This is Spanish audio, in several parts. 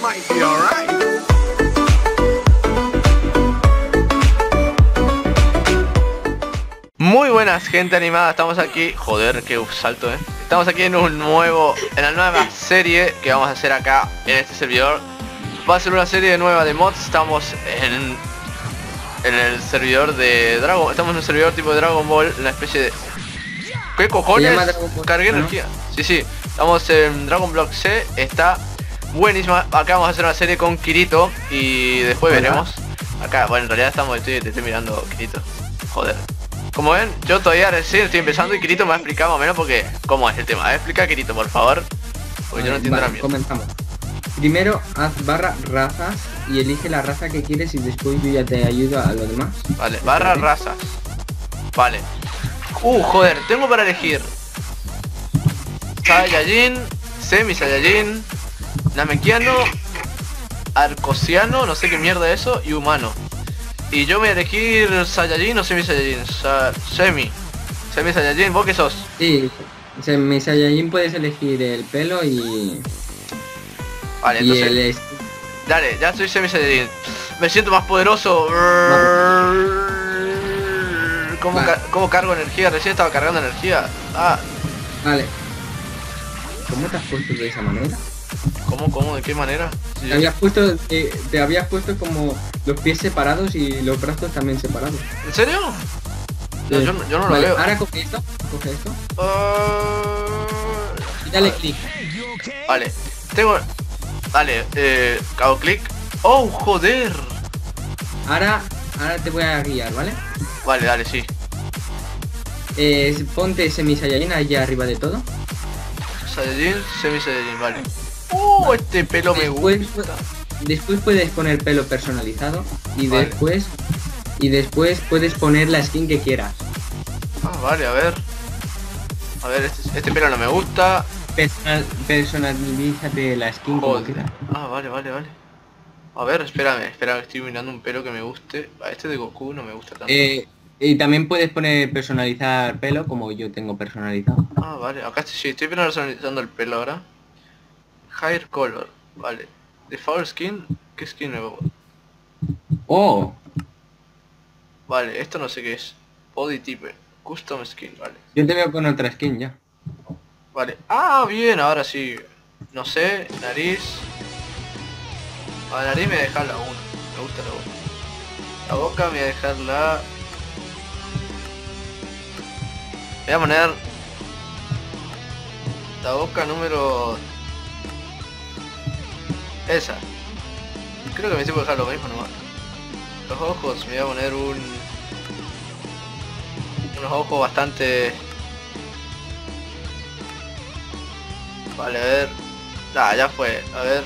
might be alright. Muy buenas, gente animada, estamos aquí. Joder, qué salto, estamos aquí en la nueva serie que vamos a hacer acá en este servidor. Va a ser una serie nueva de mods. Estamos en el servidor de Dragon. Estamos en un servidor tipo de Dragon Ball, una especie de... ¿Qué cojones? Cargué energía. Sí, estamos en Dragon Block C. Está buenísima. Acá vamos a hacer una serie con Kirito y después veremos. Acá, bueno, en realidad te estoy mirando, Kirito. Joder. Como ven, yo todavía recién estoy empezando y Kirito me va a explicar más o menos porque cómo es el tema. Explica, Kirito, por favor. Porque yo no entiendo la mierda. Comenzamos. Primero haz barra razas y elige la raza que quieres y después yo ya te ayudo a lo demás. Vale, barra razas. Vale. Joder, tengo para elegir Saiyajin, Semi Saiyajin, Namekiano, Arcosiano, no sé qué mierda es eso, y humano. Y yo me voy a elegir Saiyajin o Semi Saiyajin. Semi Saiyajin, ¿vos qué sos? Sí, Semi Saiyajin puedes elegir el pelo y... Vale, entonces... Dale, ya soy Semi Saiyajin. Me siento más poderoso. ¿Cómo cargo energía? Recién estaba cargando energía. Vale. ¿Cómo te has puesto de esa manera? ¿Cómo? ¿De qué manera? Sí, te habías puesto como los pies separados y los brazos también separados. ¿En serio? No, yo no lo veo. Ahora coge esto. Y dale clic. Vale. Vale, hago clic. ¡Oh, joder! Ahora te voy a guiar, ¿vale? Vale, dale, sí. Ponte Semi Saiyajin allá arriba de todo. Saiyajin, Semi Saiyajin, vale. Este pelo me gusta. Después puedes poner pelo personalizado y vale. después puedes poner la skin que quieras. Vale, a ver. Este pelo no me gusta. Personalízate la skin como quieras. Vale. A ver, espérame, estoy mirando un pelo que me guste. Este de Goku no me gusta tanto. Y también puedes personalizar pelo como yo tengo personalizado. Vale, acá sí, estoy personalizando el pelo ahora. Hair color, vale. Default skin, ¿qué skin nuevo? Vale, esto no sé qué es. Body type, custom skin, vale. Yo te veo con otra skin ya. Vale, bien, ahora sí. No sé, nariz. La nariz me voy a dejar la 1. Me gusta la 1. La boca me voy a dejar la... Voy a poner... La boca número... Esa. Creo que me sirve dejar lo mismo nomás. Los ojos me voy a poner unos ojos bastante... Vale, a ver. Ya fue, a ver.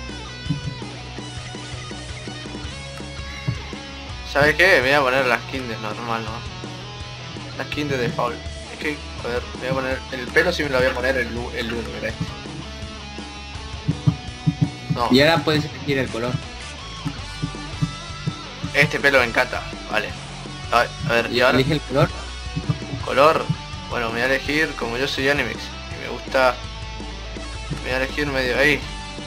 ¿Sabes qué? Me voy a poner la skin de normal, ¿no? La skin de default. Es que, a ver, me voy a poner... El pelo sí me lo voy a poner el 1, mira este. No. Y ahora puedes elegir el color. Este pelo me encanta, vale. A ver, ¿y ahora? Elige el color. Color. Bueno, me voy a elegir, como yo soy Animex y me gusta... Me voy a elegir medio ahí.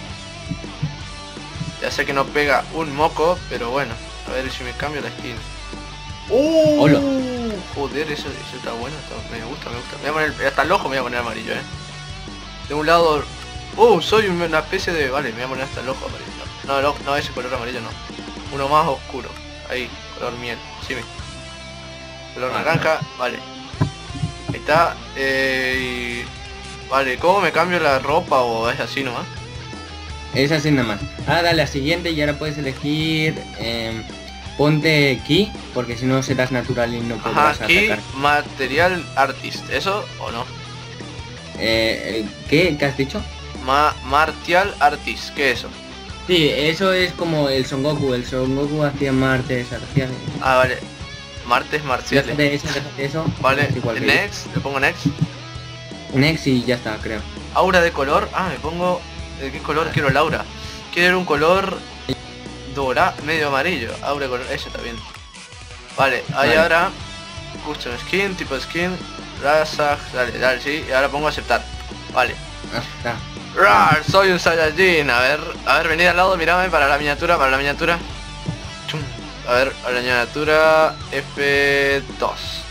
Ya sé que no pega un moco, pero bueno. A ver si me cambio la skin. Hola. Joder, eso está bueno, me gusta. Me voy a poner, hasta el ojo me voy a poner amarillo, De un lado... soy una especie de... Vale, me voy a poner hasta el ojo amarillo. No, ese color amarillo no. Uno más oscuro. Ahí, color miel. Sí, color naranja, vale. Ahí está. Vale, ¿cómo me cambio la ropa o es así nomás? Es así nada más. Ahora dale a siguiente y ahora puedes elegir... ponte Ki, porque si no serás natural y no podrás atacar. Material artist, ¿eso o no? ¿Qué has dicho? Martial artist, ¿qué es eso? Sí, eso es como el Son Goku. El Son Goku hacía martes marciales. Vale. Martes marciales. Eso. Vale, next, le pongo next. Next y ya está, creo. Aura de color. Me pongo... ¿De qué color quiero el aura? Quiero un color... dorado, medio amarillo. Aura de color, eso está bien. Vale, ahí vale. Ahora... Custom skin, tipo skin... Raza... Dale, sí. Y ahora pongo aceptar. Vale. Está. Rar, soy un Saiyajin. A ver, venid al lado, mirame para la miniatura, Chum. A ver, a la miniatura F2.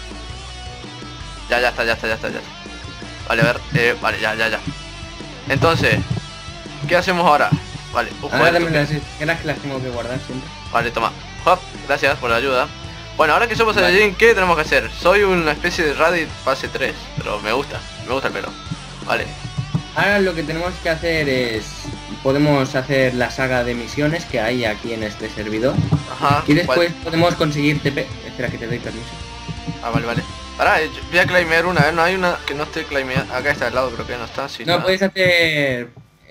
Ya está. Vale, a ver, vale, ya. Entonces, ¿qué hacemos ahora? Vale, ahora dame las esferas que las tengo que guardar siempre. Vale, toma. Hop, gracias por la ayuda. Bueno, ahora que somos Saiyajin, ¿qué tenemos que hacer? Soy una especie de Raditz fase 3, pero me gusta el pelo. Vale. Ahora lo que tenemos que hacer es... Podemos hacer la saga de misiones que hay aquí en este servidor. Ajá. Y después podemos conseguir TP. Espera que te doy permiso. Ah, vale. Pará, voy a claimear una, no hay una que no esté claimeada. Acá está al lado, creo que no está. Sí, no, puedes hacer...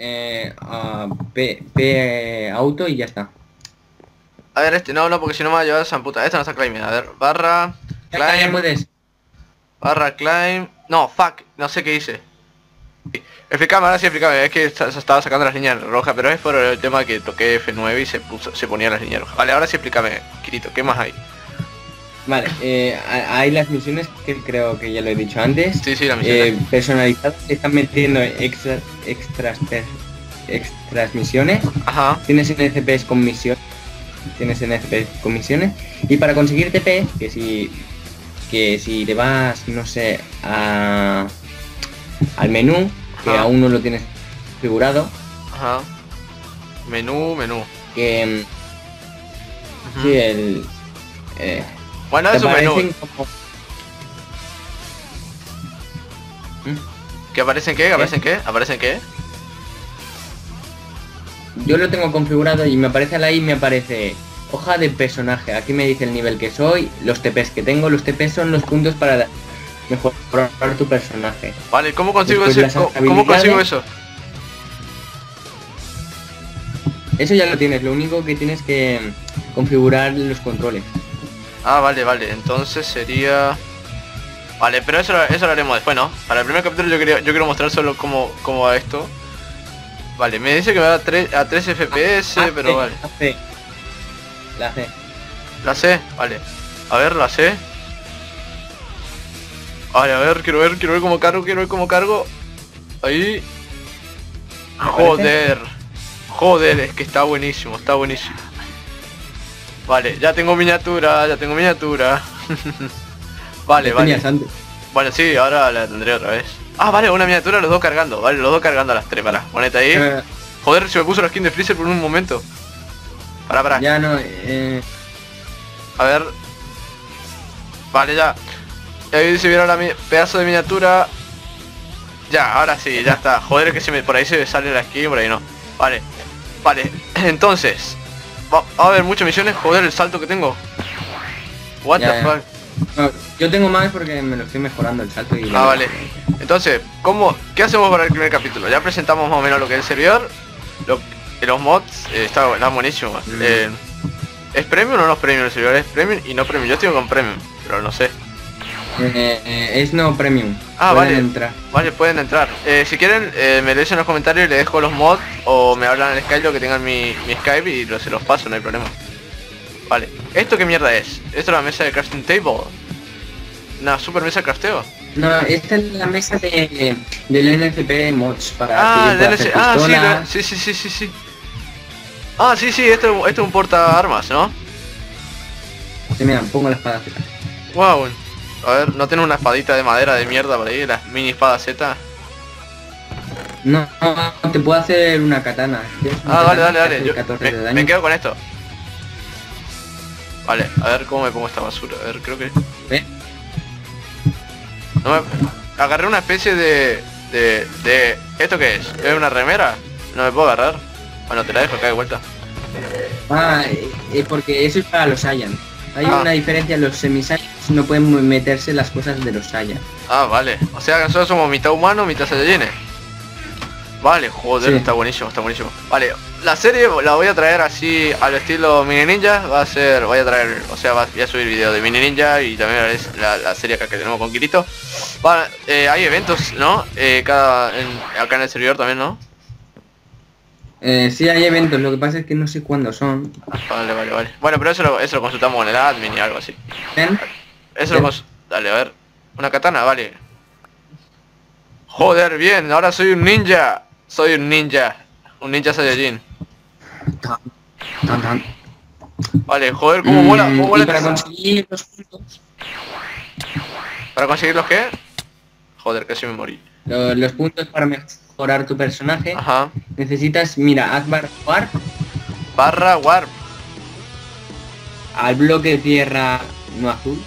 P auto y ya está. A ver, no, porque si no me va a llevar esa puta. Esta no está claimeada. A ver, barra... Climb. Ya puedes. Barra climb... No, fuck, no sé qué hice. Explícame, ahora sí explícame, es que estaba sacando las líneas rojas, pero es por el tema que toqué F9 y se ponía las líneas rojas. Vale, ahora sí explícame, Kirito, ¿qué más hay? Vale, hay las misiones que creo que ya lo he dicho antes. Sí, las misiones. Personalizadas, se están metiendo extras misiones. Ajá. Tienes NCPs con misiones. Y para conseguir TP, que si te vas, no sé, al menú, que ajá, aún no lo tienes configurado. Ajá. Menú. Que... Uh-huh. Sí, el... bueno, es un menú. Como... ¿Que aparecen qué? ¿Aparecen qué? Yo lo tengo configurado y me aparece ahí, me aparece hoja de personaje. Aquí me dice el nivel que soy, los TPs que tengo. Los TPs son los puntos para mejorar tu personaje. Vale, ¿cómo consigo eso? ¿Cómo consigo eso? Eso ya lo tienes, lo único que tienes que configurar los controles. Ah, vale, entonces sería... Vale, pero eso lo haremos después, ¿no? Para el primer capítulo yo quiero mostrar solo cómo va esto. Vale, me dice que me da a 3 FPS, pero vale. La C, vale. A ver, la C. Vale, a ver, quiero ver cómo cargo, Ahí. Joder, es que está buenísimo. Vale, ya tengo miniatura. Vale. Bueno, sí, ahora la tendré otra vez. Ah, vale, una miniatura, los dos cargando. Vale, los dos cargando a las 3, para. Ponete ahí. Joder, se me puso la skin de Freezer por un momento. Para. Ya no, A ver. Vale, ya. Ahí se vieron la pedazo de miniatura. Ya, ahora sí, ya está. Joder, que por ahí se me sale la skin, por ahí no. Vale. Entonces va a haber muchas misiones. Joder, el salto que tengo. What the fuck. No, yo tengo más porque me lo estoy mejorando el salto y... vale. Entonces, ¿qué hacemos para el primer capítulo? Ya presentamos más o menos lo que es el servidor. Los mods está buenísimo. ¿Es premium o no es premium el servidor? Es premium y no premium. Yo estoy con premium, pero no sé. Es no premium. Pueden entrar. Vale, pueden entrar. Si quieren, me lo dicen en los comentarios y les dejo los mods, o me hablan en Skype, lo que tengan mi Skype, y se los paso, no hay problema. Vale, ¿esto qué mierda es? ¿Esto es la mesa de crafting table? ¿Una super mesa de crafteo? No, esta es la mesa del NCP mods para que yo pueda hacer pistolas. Sí. Ah, sí, esto es un porta armas, ¿no? Sí, mira, pongo la espada Z. Wow. A ver, ¿no tiene una espadita de madera de mierda por ahí? La mini espada Z. No, te puedo hacer una katana. Dale. Yo me quedo con esto. Vale, a ver cómo me pongo esta basura. A ver, creo que... Agarré una especie de... ¿Esto qué es? ¿Es una remera? No me puedo agarrar. Bueno, te la dejo acá de vuelta. Porque eso es para los Saiyan. Hay una diferencia, los semi-Saiyans no pueden meterse las cosas de los Saiyan. Ah, vale. O sea, nosotros somos mitad humano, mitad Saiyajines. Vale, joder, sí. Está buenísimo. Vale, la serie la voy a traer así al estilo Mini Ninja. Voy a subir video de Mini Ninja y también la serie acá que tenemos con Kirito. Vale, hay eventos, ¿no? Acá en el servidor también, ¿no? Sí, hay eventos, lo que pasa es que no sé cuándo son. Vale. Bueno, pero eso lo consultamos con el admin y algo así. ¿Ven? Dale, a ver. Una katana, vale. Joder, bien, ahora soy un ninja. Soy un ninja Saiyajin. Tan, tan, tan. Vale, joder, cómo mola, cómo mola y para este- conseguir los puntos, ¿Para conseguir los qué? Joder, casi me morí. los puntos para mejorar tu personaje, Ajá. necesitas, mira, haz barra Barra warp. al bloque de tierra no azul.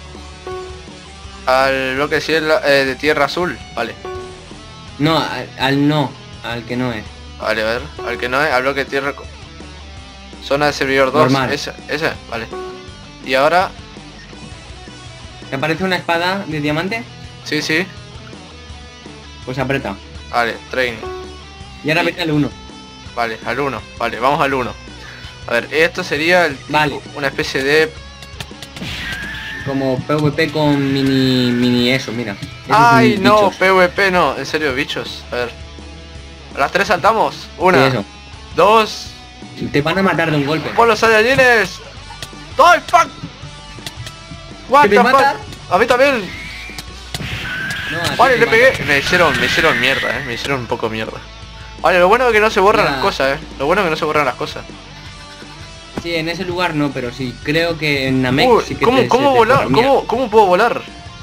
Al bloque de cielo, de tierra azul. Vale. No, al que no es. Vale, a ver. Al que no es, al bloque de tierra. Zona de servidor 2. Normal. Esa, vale. Y ahora. ¿Te aparece una espada de diamante? Sí, sí. Pues aprieta. Vale, training. Y ahora vete al 1. Vale, al 1. Vale, vamos al 1. A ver, esto sería el tipo, Vale. una especie de... Como PvP con mini eso, mira. Esos Ay, mini no, bichos. PvP no. En serio, bichos. A ver. A las 3 saltamos. Sí, 1, eso. 2. Te van a matar de un golpe. ¡Por los Saiyajines! ¡Ay, fuck! What ¿Que te the fuck? mata? A mí también. No, a ti Vale, te le mata. pegué. Me hicieron mierda, me hicieron un poco mierda. Vale, lo bueno es que no se borran Mira. las cosas, Lo bueno es que no se borran las cosas. Sí, en ese lugar no, pero sí, creo que en Namek Uy, sí que ¿cómo se volar? borra. Mira. ¿Cómo puedo volar?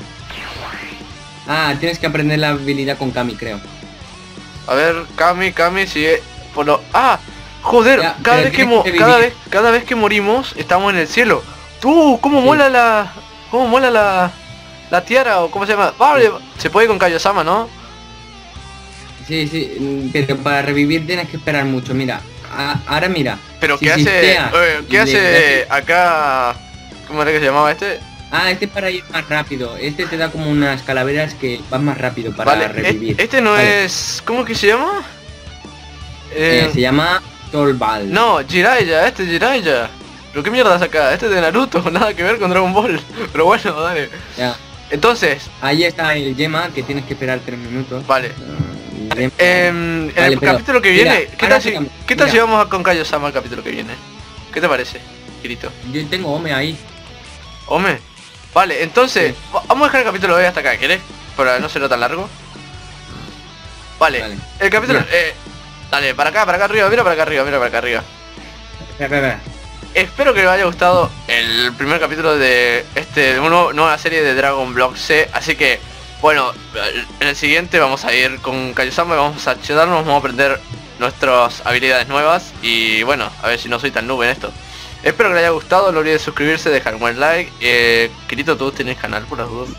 Ah, tienes que aprender la habilidad con Kami, creo. A ver, Kami, sigue por lo... ¡Ah! Joder, Ya, cada pero vez que tienes que vivir. cada vez que morimos estamos en el cielo. ¡Tú! ¿Cómo Sí. mola la... ¿Cómo mola la tiara o cómo se llama? Vale, se puede con Kaiosama, ¿no? Sí, sí, pero para revivir tienes que esperar mucho. Mira, ahora mira. Pero si ¿qué hace? shifteas y ¿Qué le hace acá? ¿Cómo era que se llamaba este? Ah, este es para ir más rápido. Este te da como unas calaveras que van más rápido para Vale, revivir. este no Vale. es... ¿Cómo que se llama? Se llama Tolbal. No, Jiraiya, este es Jiraiya. ¿Pero qué mierda es acá? Este es de Naruto, nada que ver con Dragon Ball. Pero bueno, dale. Ya. Entonces, Ahí está el Yema, que tienes que esperar 3 minutos. vale. Yema. En Vale, el pero, capítulo que mira, viene, ¿qué ahora tal si, fíjame, ¿qué tal si mira. vamos con Kaiosama al capítulo que viene? ¿Qué te parece, Kirito? Yo tengo Ome ahí. Hombre. Vale, entonces, vamos a dejar el capítulo de hoy hasta acá, ¿quieres? Para no serlo tan largo. Vale, Vale. el capítulo... Mira. dale, para acá arriba, mira para acá arriba, mira para acá arriba. Espera. Espero que les haya gustado el primer capítulo de una nueva serie de Dragon Ball Z. Así que, bueno, en el siguiente vamos a ir con Kaiosama y vamos a chedarnos, vamos a aprender nuestras habilidades nuevas. Y bueno, a ver si no soy tan noob en esto. Espero que les haya gustado, no olviden suscribirse, dejar un buen like. Kirito, ¿tú tienes canal por las dudas?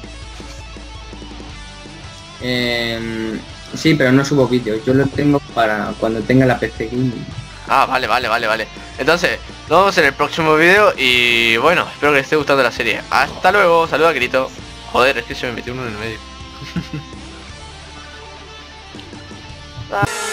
Sí, pero no subo vídeos. Yo lo tengo para cuando tenga la PC gaming. Ah, vale. Entonces, nos vemos en el próximo video y bueno, espero que les esté gustando la serie. Hasta luego, saluda a Kirito. Joder, es que se me metió uno en el medio.